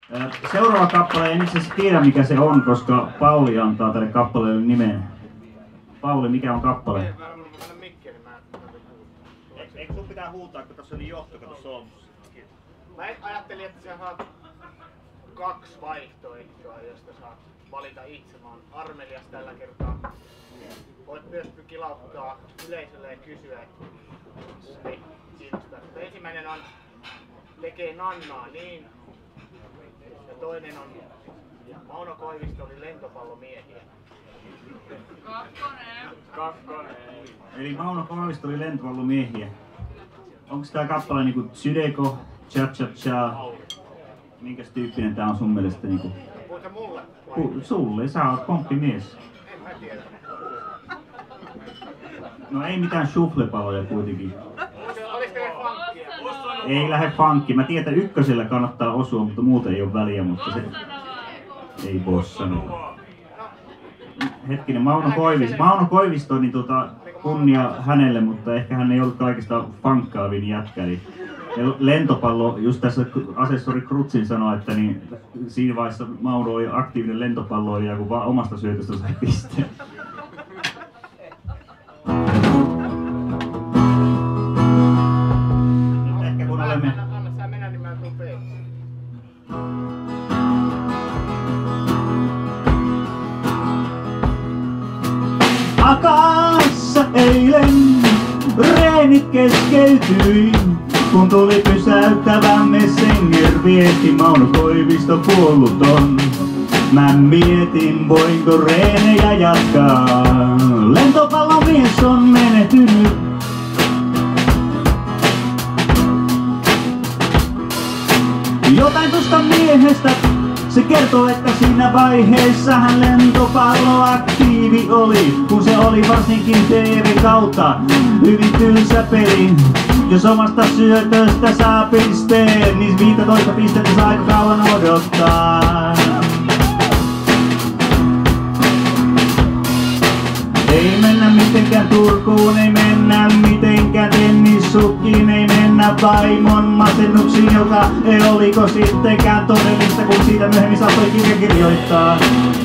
Seuraava kappale, en itse asiassa tiedä mikä se on, koska Pauli antaa tälle kappaleelle nimen. Pauli, mikä on kappale? Eikö sun pitää huutaa, kun tuossa oli johto, kato solmussa? Mä ajattelin, että sä saat 2 vaihtoehtoa, josta saat valita itse. Mä oon armelias tällä kertaa. Voit myös kilauttaa yleisölle ja kysyä, kumpi kiinnostaa. Ensimmäinen on tekee nannaa niin. Ja toinen on Mauno Koivisto oli lentopallomiehiä. Kakkonen. Eli Mauno Koivisto oli lentopallomiehiä. Onko tää kappale niinku Tsydeko, Cha Cha Cha? Minkäs tyyppinen tää on sun mielestä niinku? Puhuta mulle? Sulle, sä oot komppimies. En mä tiedä. No ei mitään shufflepaloja kuitenkin. Olis teille funkkia? Ei lähde funkki. Mä tiedän, että ykkösellä kannattaa osua, mutta muuten ei ole väliä, mutta se... Ei bossanova. Hetkinen, Mauno Koivisto, niin kunnia hänelle, mutta ehkä hän ei ollut kaikista funkkaavin jätkä. Eli lentopallo, just tässä asessori Krutsin sanoi, että niin siinä vaiheessa Mauno oli aktiivinen lentopalloilija, kun vaan omasta syötöstä sai pisteen. Ehkä kun olemme... Anna sä mennä, niin mä tuun peiliin. Akassa eilen reenit keskeytyi, kun tuli pysäyttävä Messenger-viesti, Mauno Koivisto kuollut on. Mä mietin, voinko reenejä jatkaa, lentopallomies on menehtynyt. Jotain tuosta miehestä, se kertoo, että siinä vaiheessa hän lentopalloaktiivi oli, kun se oli varsinkin TV-kautta hyvin tylsä peli. Jos omasta syötöstä saa pisteen, niin 15 pistettä saa aika kauan odottaa. Ei mennä mitenkään Turkuun, ei mennä mitenkään tennissukkiin, ei mennä vaimon masennuksiin, joka ei oliko sittenkään todellista, kun siitä myöhemmin saattoi kirja kirjoittaa.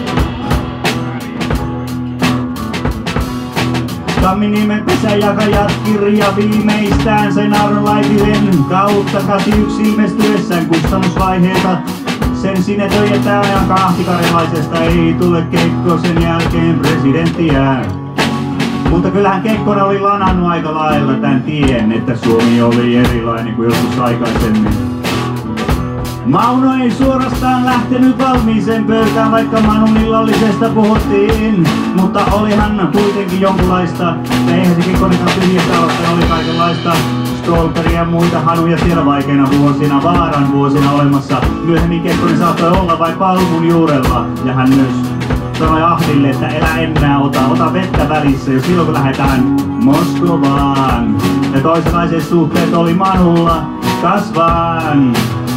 Tamminiemen pesäjakajat kirja viimeistään sen Aurolaitilen kautta 81 ilmestyessään kustannusvaiheita. Sen sinetöi, että ajan kahtikarjalaisesta ei tule Kekkosen jälkeen presidenttiä. Mutta kyllähän Kekkonen oli lanannut aika lailla tän tien, että Suomi oli erilainen kuin joskus aikaisemmin. Mauno ei suorastaan lähtenyt valmiiseen pöytään, vaikka Manun illallisesta puhuttiin. Mutta olihan kuitenkin jonkunlaista, eihän se Kekkonenkaan tyhjästä aloittaa, oli kaikenlaista Stolperia ja muita hanuja siellä vaikeina vuosina, vaaran vuosina olemassa. Myöhemmin Kekkonen saattoi olla vain palmun juurella, ja hän myös sanoi Ahdille, että elä enää, ota vettä välissä jo silloin kun lähdetään Moskovaan. Ja toisenlaiset suhteet oli Manulla kasvaan.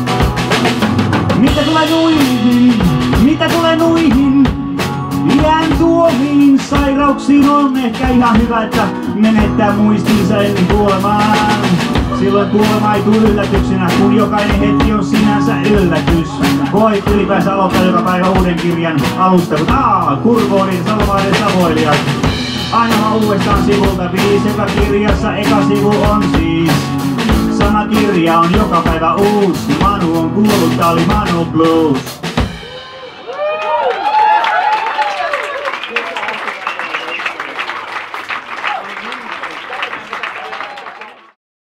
Mitä tulee nuihin, iän tuomiin sairauksiin on ehkä ihan hyvä, että menettää muistinsa ennen kuolemaan. Silloin kuolema ei tule yllätyksenä, kun jokainen hetki on sinänsä yllätys. Voit ylipäänsä aloittaa joka päivä uuden kirjan alusta, kun Kurvoodin Salomaiden Savoilijat. Aina uudestaan sivulta 5, joka kirjassa eka sivu on siis. Sama kirja on joka päivä uusi, Manu on kuollut, tää oli Manu Blues.